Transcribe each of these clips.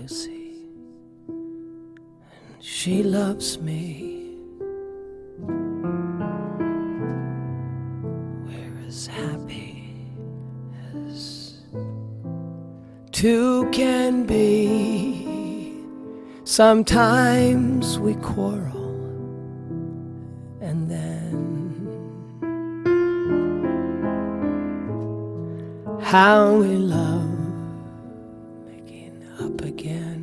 Lucy, and she loves me. We're as happy as two can be. Sometimes we quarrel, and then how we love making up again.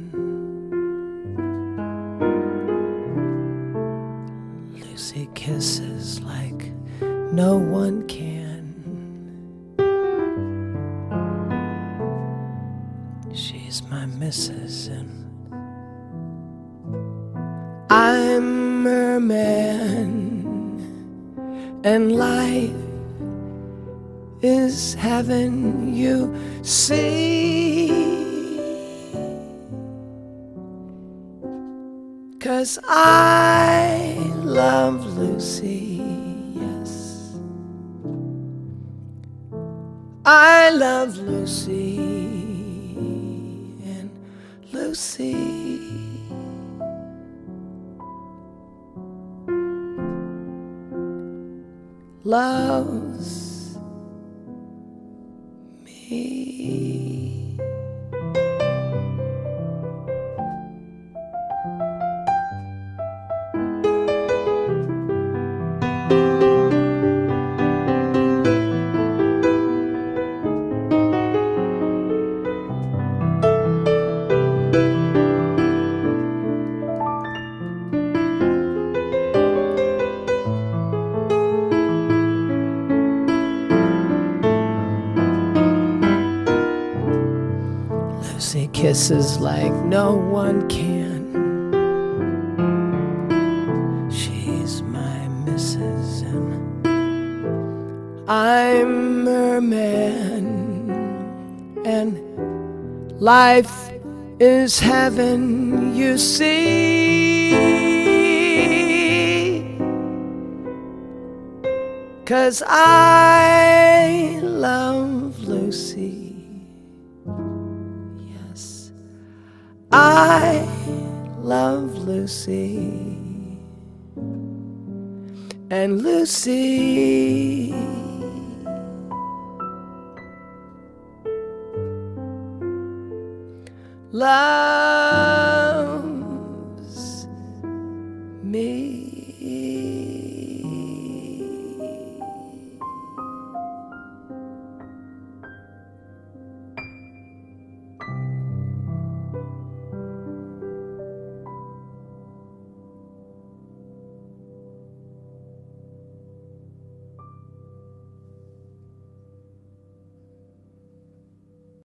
Lucy kisses like no one can. She's my missus and I'm her man, and life is heaven, you see. 'Cause I love Lucy, yes, I love Lucy, and Lucy loves me. Lucy kisses like no one can. She's my missus and I'm her man, and life is heaven, you see. 'Cause I love Lucy, I love Lucy, and Lucy loves